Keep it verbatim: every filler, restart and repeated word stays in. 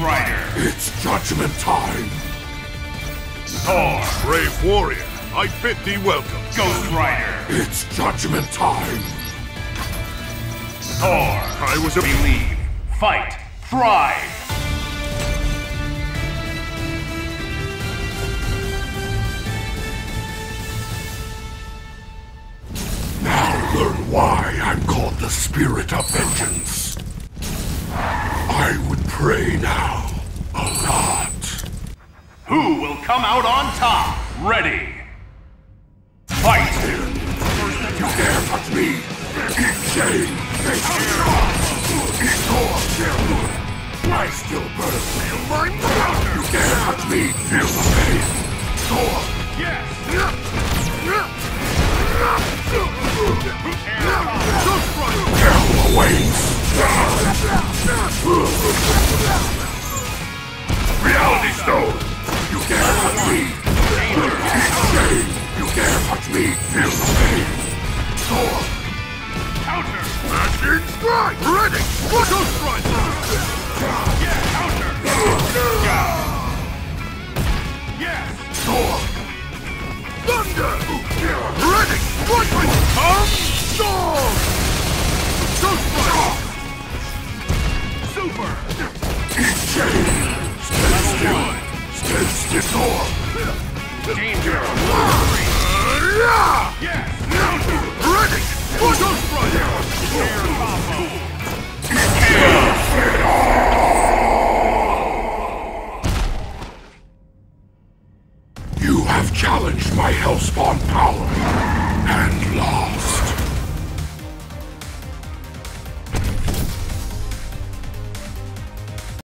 Rider. It's judgment time. Thor. Brave warrior, I bid thee welcome. Ghost Rider. It's judgment time. Thor. I was a... Believe. Fight. Thrive. Now learn why I'm called the Spirit of Vengeance. I would pray now, a lot. Who will come out on top? Ready. Fight. You dare touch me? Eat shame. Face shot. Eat Thor. I still burn. Feel my power. You dare touch me? Feel the pain. Thor. Yes. Hell awaits. Reality Stone. You dare touch me? Eat shame. You dare touch me? Feel the pain. Thor. Counter. Magic strike. Ready. Ghost strike. Yeah, counter. Yeah. Yes. Thor. Thunder. Ready. Strike. Come. Storm. Ghost strike. Super. Eat shame. Stay still. Stay still. Thor. Danger. Uh, yeah. Yes. Ready. Ghost strike.